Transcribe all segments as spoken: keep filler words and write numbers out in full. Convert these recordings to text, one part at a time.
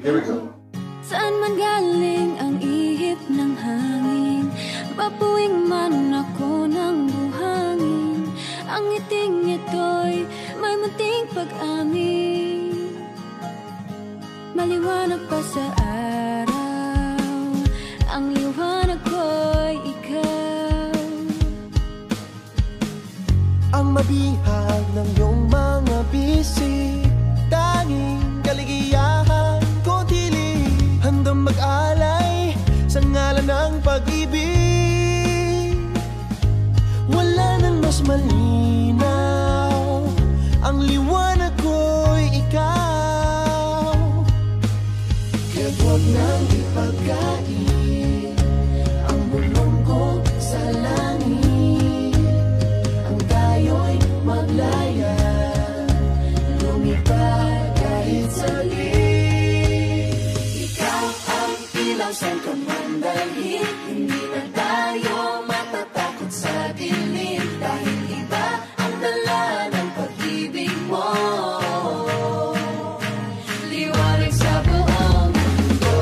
Here we go. Saan man galing ang ihip ng hangin, papuwing man ako ng buhangin, ang ngiting ito'y may munting pag-amin. Maliwanag pa sa araw, ang liwanag ko'y ikaw. Ang mabihag ng iyong mga bisig, tanging kaligayahan ko tili, handang mag-alay sa ngalan ng pag-ibig. Wala nang mas malinaw, ang liwanag ko'y ikaw. Kaya't huwag nang ipagkain ang bulong ko sa langit, ang tayo'y maglaya, lumipad kahit saglit. Ikaw ang ilaw saan ka man dalhin, hindi na tayo matatakot sa dilim, dahil iba ang dala ng pag-ibig mo. Liwanag sa buong mundo.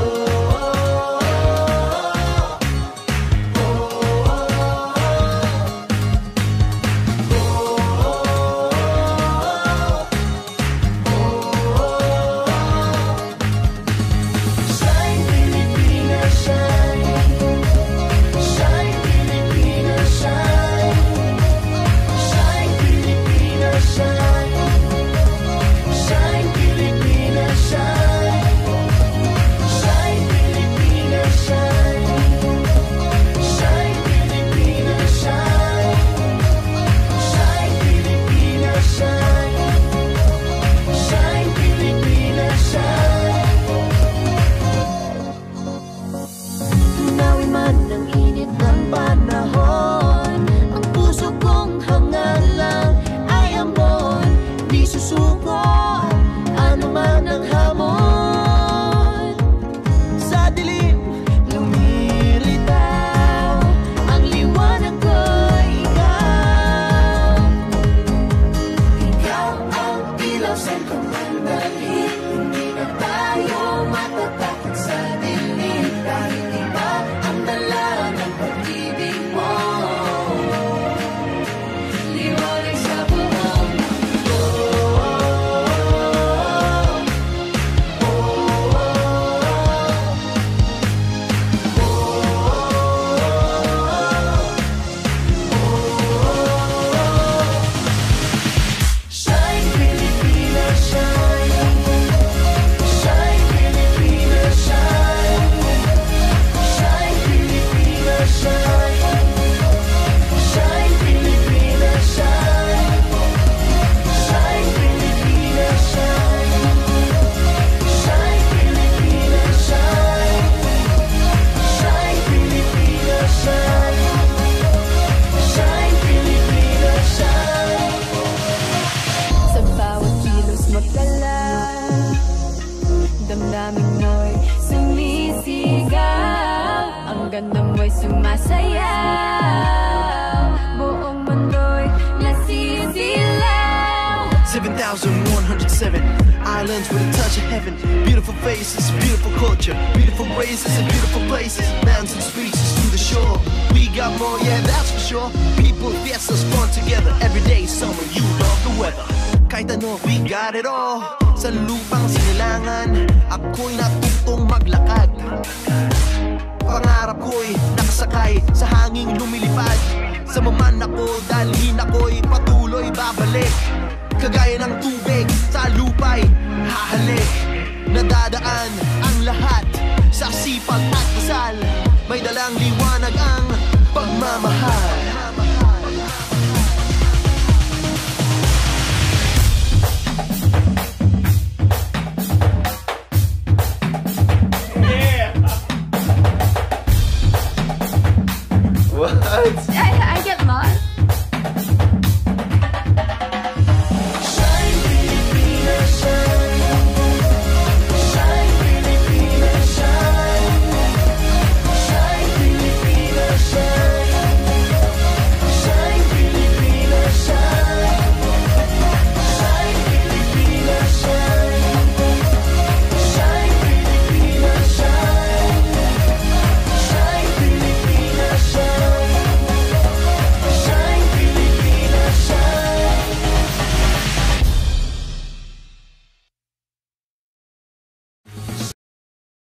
Shine Pilipinas, shine. Shine Pilipinas, shine. Shine Pilipinas, shine. Shine Pilipinas, shine. Shine Pilipinas, shine. Shine Pilipinas, shine. Shine Pilipinas, shine. Shine Pilipinas, shine. Tunawin man ang init ng panahon, ang puso kong hangal lang ay ambon, di susuko ano man ang hamon. Sa dilim lumilitaw, ang liwanag ko'y ikaw. Ikaw ang ilaw saan ka man dalhin, hindi na tayo matatakot sa dilim, dahil iba ang dala ng pag-ibig mo. Liwanag sa buong mundo. Shine Pilipinas, shine. Shine Pilipinas, shine. Shine Pilipinas, shine. Shine Pilipinas, shine. Shine Pilipinas, shine. Shine Pilipinas, shine. Shine Pilipinas, shine. Shine Pilipinas, shine. Sa bawat kilos magdala, damdamin mo'y sumisigaw, ang ganda mo'y sumasayaw, buong mundo'y nasisilaw. seven thousand one hundred seven islands with a touch of heaven. Beautiful faces, beautiful culture, beautiful races and beautiful places. Mountains, beaches to the shore. We got more, yeah, that's for sure. People, fiestas, fun together. Every day, summer, you love the weather. Kahit ano, we got it all. Sa lupang sinilangan, ako'y natutong maglakad. Pangarap ko'y nakasakay sa hanging lumilipad. Sa maman ako, dalhin ako'y patuloy babalik. Kagaya ng tubig sa lupa'y hahalik. Nadadaan ang lahat sa sipag at dasal. May dalang liwanag ang pagmamahal.